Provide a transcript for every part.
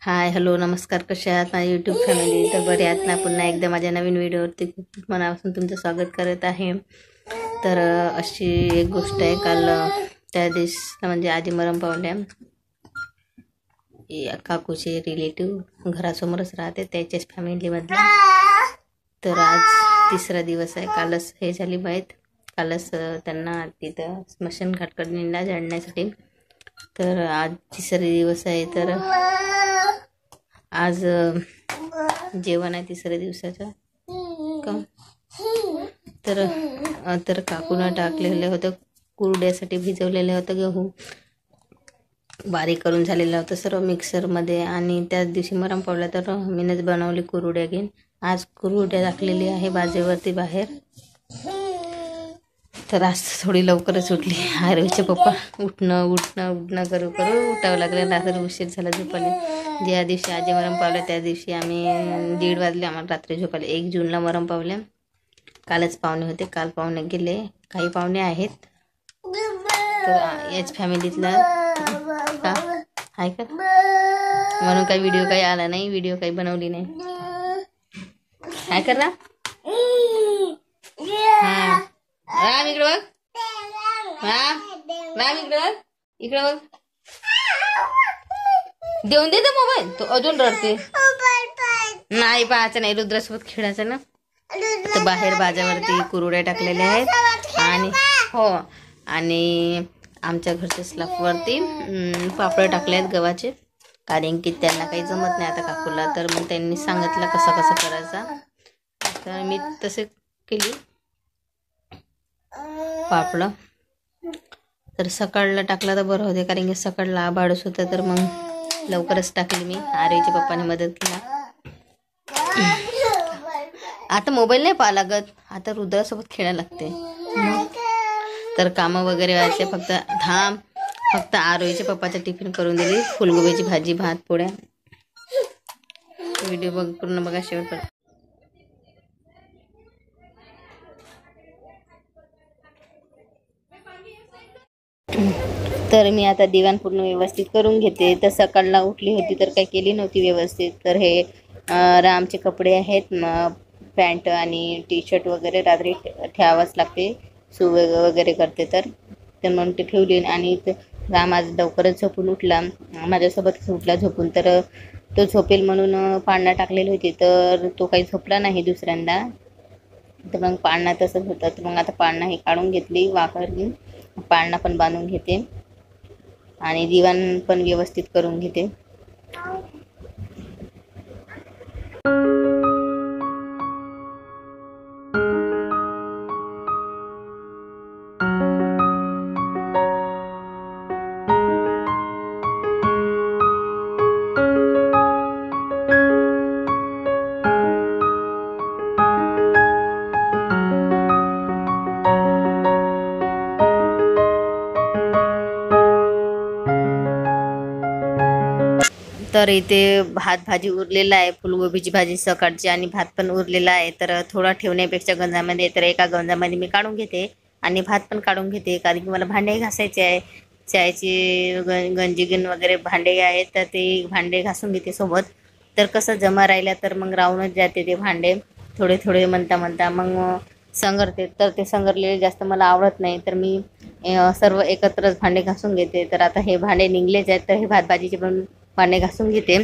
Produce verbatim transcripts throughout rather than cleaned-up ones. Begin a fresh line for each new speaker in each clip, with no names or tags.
Hi hello नमस्कार, कसे आहात माझ्या यूट्यूब फॅमिली? तर बरे आहात ना? पुन्हा एकदा माझ्या नवीन व्हिडिओवरती खूप मनापासून तुमचं स्वागत करत आहे. तर अशी एक गोष्ट आहे, काल त्या दिवशी म्हणजे आजी मरण पावल्या. काकूचे रिलेटिव्ह घरासमोरच राहते, त्याच्याच फॅमिलीमधले. तर आज तिसरा दिवस आहे. कालच हे झाली माहीत, कालच त्यांना तिथं स्मशानघाटकडे नेला जाळण्यासाठी. तर आज तिसरा दिवस आहे. तर आज जेवण आहे तिसऱ्या दिवसाचं का. तर तर काकूनं टाकलेलं होतं, कुरड्यासाठी भिजवलेलं होतं गहू, बारीक करून झालेलं होतं सर्व मिक्सरमध्ये. आणि त्याच दिवशी मरण पावला तर मीनच बनवली कुरड्या घेऊन. आज कुरड्या टाकलेली आहे बाजेवरती बाहेर. तर आज थोडी लवकरच उठली. आरवीचे पप्पा उठणं उठणं उठणं करू करू उठावं लागलं. रात्री उशीर झाला झोपायला. ज्या दिवशी आजी मरण पावल्या त्या दिवशी आम्ही दीड वाजले आम्हाला रात्री झोपायला. एक जूनला मरण पावल्या. कालच पाहुणे होते, काल पाहुणे गेले. काही पाहुणे आहेत तर याच फॅमिलीतला का आहे का, म्हणून काही व्हिडिओ काही आला नाही, व्हिडिओ काही बनवली नाही. काय कर ना हा राम इकडे बघ, राम राम इकडे बघ, इकडे बघ. देऊन दे मोबाईल, तो अजून रडते. नाही पाहायचं नाही, रुद्रासोबत खेळायचं ना. तर बाहेर बाजावरती कुरड्या टाकलेल्या आहेत. आणि हो, आणि आमच्या घरच्या स्लॅबवरती पापड टाकले आहेत गव्हाचे, कारण की त्यांना काही जमत नाही आता काकूला. तर मग त्यांनी सांगितलं कसं कसं करायचा, तर मी तसे केली पापड. तर सकाळला टाकला तर बरं होते, कारण की सकाळला आभाळच होतं. तर मग लवकरच टाकली मी. आर्यच्या पप्पाने मदत केला. आता मोबाईल नाही पाहा लागत, आता रुद्रासोबत खेळायला लागते. तर कामं वगैरे व्हायचे, फक्त धाम फक्त आरोहीच्या पप्पाचा टिफिन करून दिली, फुलगोबीची भाजी, भात, पोळ्या. व्हिडिओ बघ पूर्ण बघा शेवट. तर मी आता दिवाण पूर्ण व्यवस्थित करून घेते. तर सकाळला उठली होती तर काही केली नव्हती व्यवस्थित. तर हे रामचे कपडे आहेत, पॅन्ट आणि टी शर्ट वगैरे रात्री ठेवावंच लागते, सू वगैरे करते तर तर म्हणून ते ठेवली. आणि राम आज लवकरच झोपून उठला, माझ्यासोबत उठला झोपून. तर तो झोपेल म्हणून पाळणा टाकलेली होती, तर तो काही झोपला नाही दुसऱ्यांदा. तर मग पाळणा तसंच होता. तर मग आता पाळणा हे काढून घेतली, वाकर घेऊन पाळणा पण बांधून घेते आणि दिवाण पण व्यवस्थित करून घेते. तर इथे भात भाजी उरलेला आहे, फुलगोबीची भाजी सकाळची, आणि भात पण उरलेला आहे. तर थोडा ठेवण्यापेक्षा गंजामध्ये, तर एका गंजामध्ये मी काढून घेते आणि भात पण काढून घेते, कारण की मला भांडे घासायचे आहे. चायची ग गंजीगिन वगैरे भांडे आहेत, तर ते भांडे घासून घेते सोबत. तर कसं जमा राहिल्या तर मग राहूनच जाते ते भांडे, थोडे थोडे म्हणता म्हणता मग संगरते. तर ते संगरलेले जास्त मला आवडत नाही, तर मी सर्व एकत्रच भांडे घासून घेते. तर आता हे भांडे निघलेच आहेत, तर हे भात भाजीचे पण भांडे घासून घेते.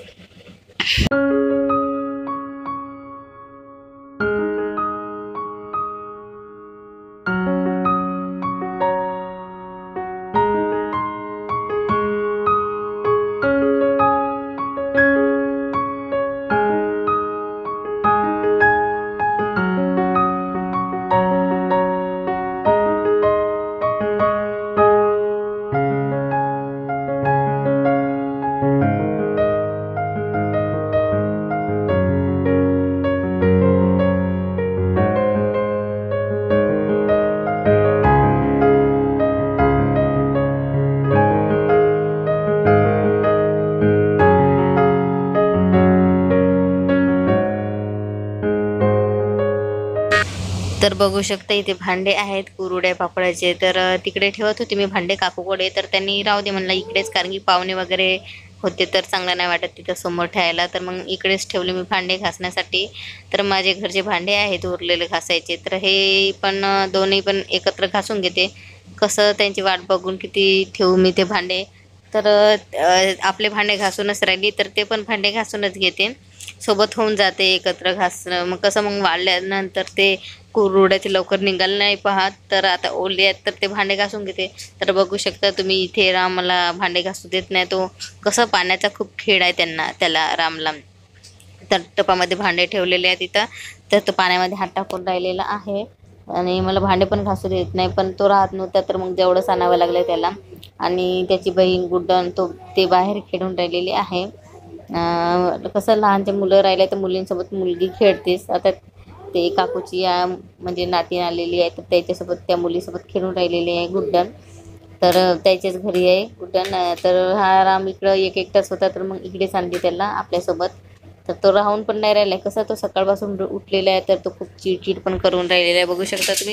तर बघू शकता इथे भांडे आहेत कुरड्या पापडाचे. तर तिकडे ठेवत होते मी भांडे काकूकडे, तर त्यांनी राहू दे म्हणलं इकडेच, कारण की पाहुणे वगैरे होते तर चांगलं नाही वाटत तिथं समोर ठेवायला, तर मग इकडेच ठेवले मी भांडे घासण्यासाठी. तर माझे घरचे भांडे आहेत उरलेले घासायचे, तर हे पण दोन्ही पण एकत्र घासून घेते. कसं त्यांची वाट बघून किती ठेवू मी ते भांडे, तर आपले भांडे घासूनच राहिली तर ते पण भांडे घासूनच घेते, सोबत होऊन जाते एकत्र घासणं. मग कसं मग वाढल्यानंतर ते कुरड्याचे लवकर निघाल नाही पाहत, तर आता ओले आहेत तर ते भांडे घासून घेते. तर बघू शकता तुम्ही इथे राम मला भांडे घासू देत नाही, तो कसं पाण्याचा खूप खेळ आहे त्यांना त्याला रामला. तर टपामध्ये भांडे ठेवलेले आहेत तिथं, तर तो पाण्यामध्ये हात टाकून राहिलेला आहे आणि मला भांडे पण घासू देत नाही. पण तो राहत नव्हता तर मग जेवढंच आणावं लागलं त्याला. आणि त्याची बहीण गुड्डन तो ते बाहेर खेळून राहिलेली आहे. कसं लहानचे मुलं राहिले तर मुलींसोबत मुलगी खेळतेस. आता ते काकूची या म्हणजे नातीन आलेली आहे तर त्याच्यासोबत त्या मुलीसोबत खेळून राहिलेली आहे गुड्डन. तर त्याच्याच घरी आहे गुड्डन. तर हा राम इकडं एक एकटाच होता तर मग इकडेच आणली त्याला आपल्यासोबत. तर तो राहून पण नाही राहिला, कसा तो सकाळपासून उठलेला आहे तर तो खूप चिडचिड पण करून राहिलेला आहे, बघू शकता तुम्ही.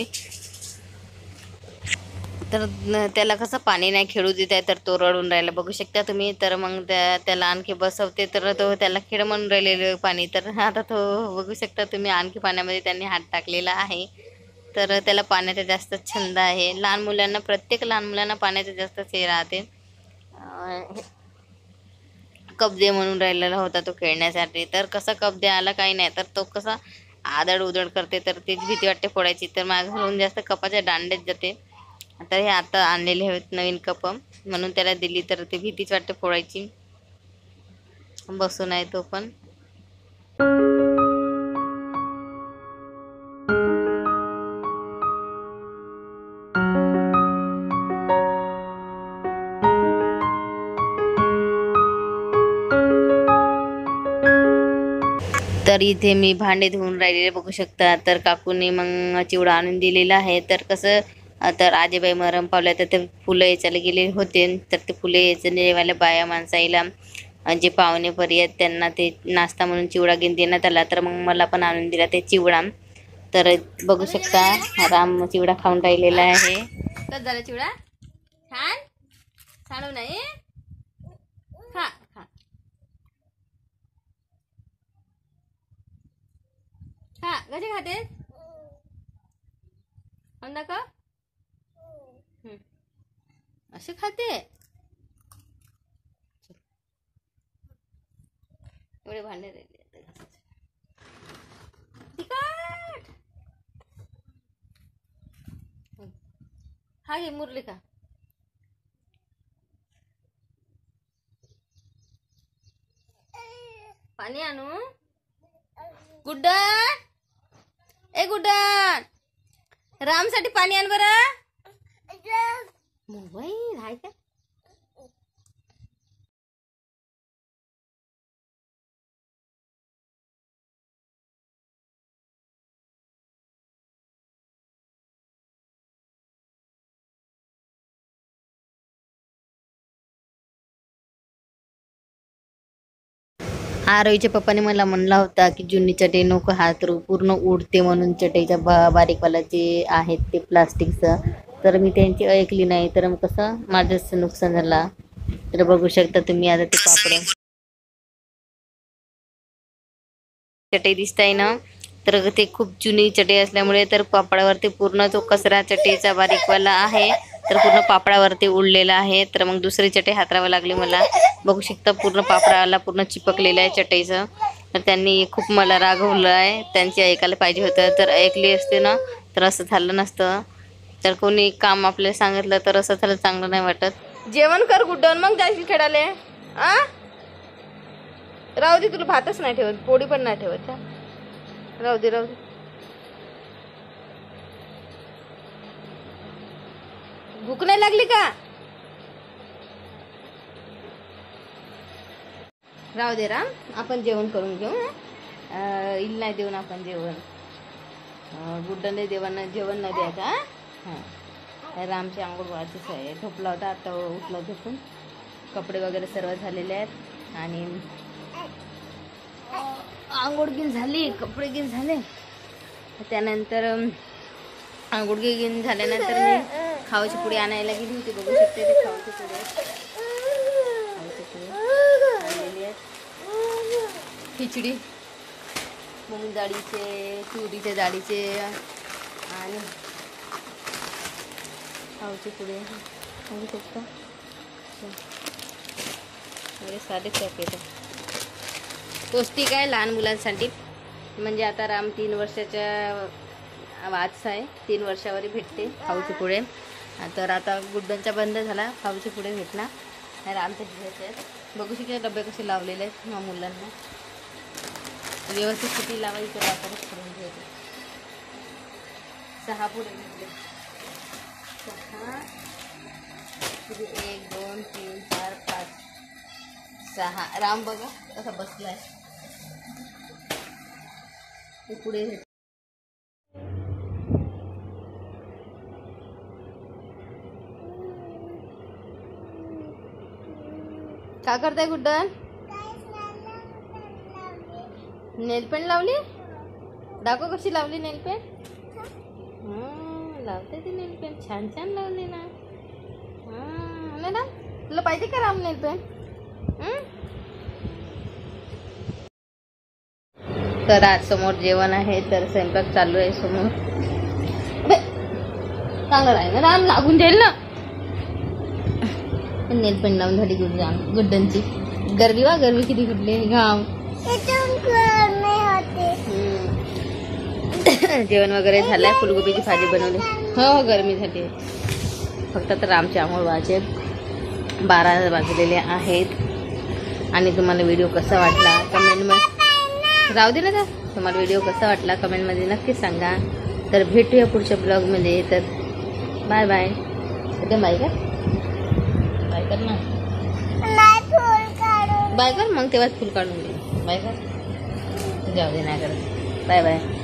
तर त्याला कसं पाणी नाही खेळू देत आहे तर तो रडून राहिला, बघू शकता तुम्ही. तर मग त्या त्याला आणखी बसवते तर तो त्याला खेळ म्हणून राहिलेलं पाणी. तर आता तो बघू शकता तुम्ही आणखी पाण्यामध्ये त्यांनी हात टाकलेला आहे. तर त्याला पाण्याचा जास्त छंद आहे. लहान मुलांना, प्रत्येक लहान मुलांना पाण्याचं जास्तच हे राहते. कप दे म्हणून राहिलेला होता तो खेळण्यासाठी, तर कसा कप द्यायला काही नाही तर तो कसा आदळ उदळ करते, तर तीच भीती वाटते फोडायची. तर माझ्या घरून जास्त कपाच्या दांड्यात जाते. आता हे आता आणलेले आहेत नवीन कप म्हणून त्याला दिली, तर ते भीतीच वाटते फोडायची. बसून आहे तो पण. तर इथे मी भांडे धुवून राहिलेले बघू शकता. तर काकूने मग चिवडा आणून दिलेला आहे. तर कसं तर आजीबाई मरम पावल्या तर ते फुलं यायला गेले होते, तर ते फुलं यायचं जेवायला बाया माणसाईला जे पाहुणे परी आहेत त्यांना ते नाश्ता म्हणून चिवडा घेऊन देण्यात आला. तर मग मला पण आणून दिला ते चिवडा. तर बघू शकता राम चिवडा खाऊन राहिलेला आहे. कसं झालं चिवडा? छान छान नाही खा खा खा. कसे खाते अंदा का असे खाते? एवढे भांडे राहिले तिखट. हा घे मुरली का? पाणी आणू? गुड्डन ए गुड्डन, रामसाठी पाणी आण बरं. मोबाईल आहे का? आरोहीच्या पप्पाने मला म्हणला होता की जुनी चटई नको हात रू पूर्ण उडते म्हणून, चटईच्या बा बारीकवाला जे आहेत ते प्लास्टिकचं. तर मी त्यांची ऐकली नाही, तर मग कसं माझंच नुकसान झाला. तर बघू शकता तुम्ही आता ते पापड चटई दिसताय ना. तर ते खूप जुनी चटई असल्यामुळे तर पापडावरती पूर्ण जो कचरा चटईचा बारीकवाला आहे तर पूर्ण पापडावरती उडलेला आहे. तर मग दुसरी चटई हातरावं लागली मला, बघू शकता पूर्ण पापडाला पूर्ण चिपकलेलं आहे चटईचं. तर त्यांनी खूप मला रागवलं आहे, त्यांची ऐकायला पाहिजे होतं. तर ऐकली असते ना तर असं झालं नसतं. तर कोणी काम आपल्याला सांगितलं तर असं झालं चांगलं नाही वाटत. जेवण कर गुड्डन, मग जायची खेळाले. आ राहू दे, तुला भातच नाही ठेवत, पोळी पण नाही ठेवत. राहू दे राहू दे. भूक नाही लागली का? राहू दे राम, आपण जेवण करून घेऊ. इल नाही देऊन आपण जेवण. गुड्डन देवांना जेवण नाही द्यायचा. हां रामची आंघोळ व्हायचीच आहे. झोपला होता, आता उठला झोपून. कपडे वगैरे सर्व झालेले आहेत आणि आंघोळ गिन झाली, कपडे गिन झाले. त्यानंतर आंघोळ गिन झाल्यानंतर मी खावाची पुडी आणायला गेली होती, बघू शकते ते खावाची पुडी खावाची पुडी खिचडी, मूग डाळीचे, तुरीच्या डाळीचे आणि खाऊचे पुढे बघू शकता. अरे साधेच येतं, पौष्टिक आहे लहान मुलांसाठी. म्हणजे आता राम तीन वर्षाच्या वाच आहे, तीन वर्षावर भेटते खाऊचे पुढे. तर आता गुड्डनचा बंद झाला, खाऊचे पुढे भेटणार. रामचे घ्यायचे आहेत. बघू शकता डबे कसे लावलेले आहेत मग मुलांना. व्यवस्थित किती लावायचं वापरच करून घ्यायचं. सहा पुढे घेतले. सहा, एक दोन तीन चार पाच सहा. राम बघा कसा बसलाय. ते पुढे घेत. काय करताय गुड्डन? नेल पेंट लावली. दाखव कशी लावली नेल पेंट. हा लावते ती नेल पेंट, छान छान लावली ना. हा ना, तुला पाहिजे का राम नेल पेंट? तर आज समोर जेवण आहे, तर स्वयंपाक चालू आहे समोर. चांगलं राहील ना राम, लागून जाईल ना. नेल पेंट लावून झाली गुड्डा गुड्डनची. गरवी वा गरवी किती कुठले घाम. जेवण वगैरे झालंय, फुलगोबीची भाजी बनवली. हो हो गरमी झाली. फक्त तर रामचे आंघोळ व्हायचे. बारा वाजलेले आहेत. आणि तुम्हाला व्हिडिओ कसा वाटला कमेंटमध्ये राहू दे ना. तर तुम्हाला व्हिडिओ कसा वाटला कमेंटमध्ये नक्की सांगा. तर भेटूया पुढच्या ब्लॉगमध्ये. तर बाय बाय. एकदम बाय कर, बाय कर ना. बाय कर मग तेव्हाच फुल काढून दे. बाय कर, जाऊ दे नाही करत. Bye bye.